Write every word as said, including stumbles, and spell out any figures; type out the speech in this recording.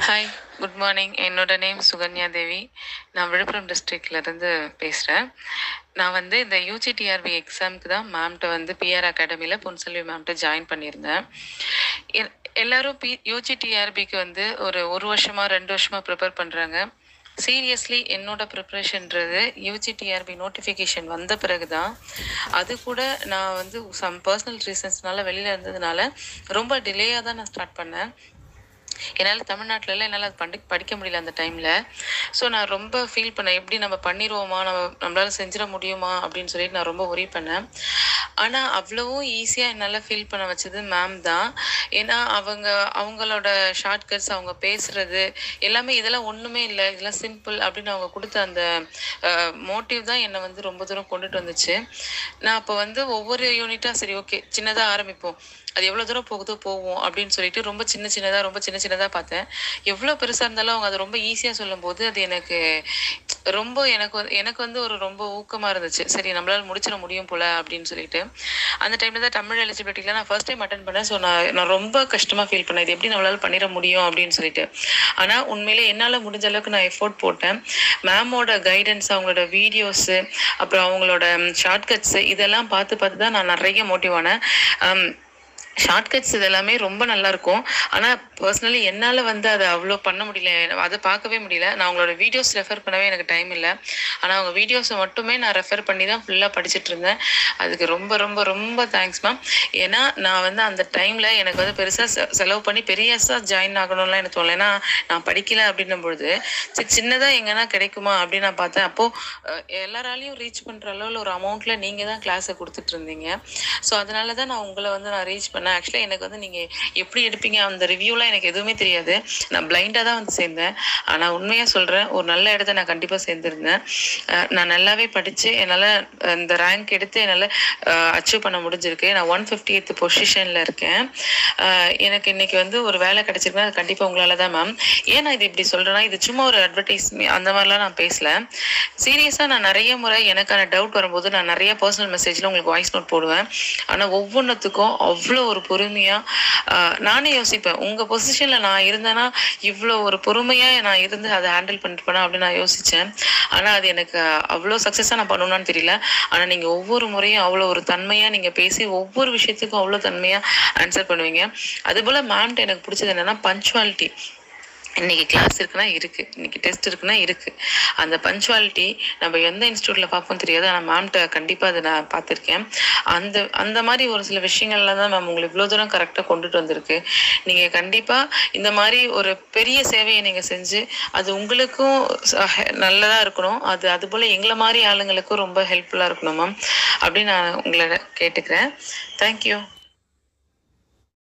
Hi, good morning. என்னோட name Sukanya Devi. நான் விழுப்புரம் டிஸ்ட்ரிக்ட்லேருந்து பேசுகிறேன். நான் வந்து இந்த யூஜிடிஆர்பி எக்ஸாமுக்கு தான் மேம்கிட்ட வந்து பிஆர் அகாடமியில் பொன்செல்வி மேம்கிட்ட ஜாயின் பண்ணியிருந்தேன். எ எல்லாரும் பி யூஜிடிஆர்பிக்கு வந்து ஒரு ஒரு வருஷமா ரெண்டு வருஷமா ப்ரிப்பேர் பண்ணுறாங்க. சீரியஸ்லி என்னோட ப்ரிப்ரேஷன்றது யூஜிடிஆர்பி நோட்டிஃபிகேஷன் வந்த பிறகு தான். அது கூட நான் வந்து சம் பர்சனல் ரீசன்ஸ்னால வெளியில் இருந்ததுனால ரொம்ப டிலேயாக தான் நான் ஸ்டார்ட் பண்ணேன். என்னால் தமிழ்நாட்டிலலாம் என்னால் அது படி படிக்க முடியல அந்த டைமில். ஸோ நான் ரொம்ப ஃபீல் பண்ணேன், எப்படி நம்ம பண்ணிடுவோமா, நம்ம நம்மளால் செஞ்சிட முடியுமா அப்படின்னு சொல்லிட்டு நான் ரொம்ப ஒரி பண்ணேன். ஆனால் அவ்வளவும் ஈஸியாக என்னால் ஃபீல் பண்ண வச்சது மேம் தான். ஏன்னா அவங்க அவங்களோட ஷார்ட்கட்ஸ், அவங்க பேசுகிறது எல்லாமே இதெல்லாம் ஒன்றுமே இல்லை, இதெல்லாம் சிம்பிள் அப்படின்னு அவங்க கொடுத்த அந்த மோட்டிவ் தான் என்னை வந்து ரொம்ப தூரம் கொண்டுட்டு வந்துச்சு. நான் அப்போ வந்து ஒவ்வொரு யூனிட்டாக சரி ஓகே சின்னதாக ஆரம்பிப்போம், அது எவ்வளோ தூரம் போகுதோ போவோம் அப்படின்னு சொல்லிட்டு ரொம்ப சின்ன சின்னதாக ரொம்ப சின்ன சின்னதாக பார்த்தேன். எவ்வளோ பெருசாக இருந்தாலும் அவங்க அதை ரொம்ப ஈஸியாக சொல்லும்போது அது எனக்கு ரொம்ப எனக்கு வந்து எனக்கு வந்து ஒரு ரொம்ப ஊக்கமாக இருந்துச்சு. சரி நம்மளால் முடிச்சிட முடியும் போல் அப்படின்னு சொல்லிட்டு. அந்த டைமில் தான் தமிழ் எலிஜிபிலிட்டியில் நான் ஃபர்ஸ்ட் டைம் அட்டன் பண்ணேன். ஸோ நான் நான் ரொம்ப கஷ்டமாக ஃபீல் பண்ணேன், இது எப்படி நம்மளால் பண்ணிட முடியும் அப்படின்னு சொல்லிட்டு. ஆனால் உண்மையிலே என்னால் முடிஞ்ச அளவுக்கு நான் எஃபோர்ட் போட்டேன். மேமோட கைடன்ஸ், அவங்களோட வீடியோஸு, அப்புறம் அவங்களோட ஷார்ட்கட்ஸு இதெல்லாம் பார்த்து பார்த்து தான் நான் நிறைய மோட்டிவ் ஆனேன். ஷார்ட்கட்ஸ் இதெல்லாமே ரொம்ப நல்லாயிருக்கும். ஆனால் பர்சனலி என்னால் வந்து அதை அவ்வளோ பண்ண முடியல, அதை பார்க்கவே முடியல. நான் அவங்களோட வீடியோஸ் ரெஃபர் பண்ணவே எனக்கு டைம் இல்லை. ஆனால் அவங்க வீடியோஸை மட்டுமே நான் ரெஃபர் பண்ணி தான் ஃபுல்லாக படிச்சுட்டு இருந்தேன். அதுக்கு ரொம்ப ரொம்ப ரொம்ப தேங்க்ஸ் மேம். ஏன்னா நான் வந்து அந்த டைமில் எனக்கு வந்து பெருசாக செ செலவு பண்ணி பெரியசாக ஜாயின் ஆகணும்லாம் எனக்கு தோணலை. ஏன்னா நான் படிக்கலை அப்படின்னும் பொழுது சரி சின்னதாக எங்கன்னா கிடைக்குமா அப்படின்னு நான் பார்த்தேன். அப்போது எல்லாராலையும் ரீச் பண்ணுற அளவில் ஒரு அமௌண்ட்டில் நீங்கள் தான் கிளாஸை கொடுத்துட்டு இருந்தீங்க. ஸோ அதனால தான் நான் உங்களை வந்து நான் ரீச் பண்ணேன். ஆக்சுவலாக எனக்கு வந்து நீங்கள் எப்படி எடுப்பீங்க அந்த ரிவ்யூலாம் எனக்கு எதுவுமே தெரியாது. நான் பிளைண்டாக தான் வந்து சேர்ந்தேன். ஆனால் உண்மையாக சொல்கிறேன், ஒரு நல்ல இடத்த நான் கண்டிப்பாக சேர்ந்துருந்தேன். நான் நல்லாவே படித்து என்னால் இந்த ரேங்க் எடுத்து என்னால் அச்சீவ் பண்ண முடிஞ்சிருக்கு. நான் ஒன் ஃபிஃப்டி எய்த் பொசிஷனில் இருக்கேன். எனக்கு இன்றைக்கி வந்து ஒரு வேலை கிடச்சிருக்குன்னா அது கண்டிப்பாக உங்களால் தான் மேம். ஏன் நான் இது இப்படி சொல்கிறேன்னா, இது சும்மா ஒரு அட்வர்டைஸ்மெண்ட் அந்த மாதிரிலாம் நான் பேசலை. சீரியஸாக நான் நிறைய முறை எனக்கான டவுட் வரும்போது நான் நிறைய பர்சனல் மெசேஜில் உங்களுக்கு வாய்ஸ் நோட் போடுவேன். ஆனால் ஒவ்வொன்றுத்துக்கும் அவ்வளோ ஒரு பொறுமையாக நானே யோசிப்பேன், உங்கள் பொசிஷனில் நான் இருந்தேன்னா இவ்வளோ ஒரு பொறுமையாக நான் இருந்து அதை ஹேண்டில் பண்ணிட்டு அப்படின்னு நான் யோசித்தேன். ஆனால் அது எனக்கு அவ்வளோ சக்ஸஸாக நான் பண்ணணும்னு தெரியல. ஆனால் நீங்கள் ஒவ்வொரு முறையும் அவ்வளோ ஒரு தன்மையாக நீங்கள் பேசி ஒவ்வொரு விஷயத்துக்கும் அவ்வளோ தன்மையாக ஆன்சர் பண்ணுவீங்க. அதுபோல் மேம்கிட்ட எனக்கு பிடிச்சது என்னென்னா பஞ்சுவாலிட்டி. இன்றைக்கி கிளாஸ் இருக்குன்னா இருக்குது, இன்றைக்கி டெஸ்ட் இருக்குன்னா இருக்குது. அந்த பஞ்சுவாலிட்டி நம்ம எந்த இன்ஸ்டியூட்டில் பார்ப்போம் தெரியாது, ஆனால் மேம்கிட்ட கண்டிப்பாக அதை நான் பார்த்துருக்கேன். அந்த அந்த மாதிரி ஒரு சில விஷயங்கள்லாம் தான் மேம் உங்களை இவ்வளோ தூரம் கரெக்டாக கொண்டுட்டு வந்திருக்கு. நீங்கள் கண்டிப்பாக இந்த மாதிரி ஒரு பெரிய சேவையை நீங்கள் செஞ்சு அது உங்களுக்கும் நல்லதாக இருக்கணும், அது அதுபோல் எங்களை மாதிரி ஆளுங்களுக்கும் ரொம்ப ஹெல்ப்ஃபுல்லாக இருக்கணும் மேம் அப்படின்னு நான் உங்களை கேட்டுக்கிறேன். தேங்க்யூ.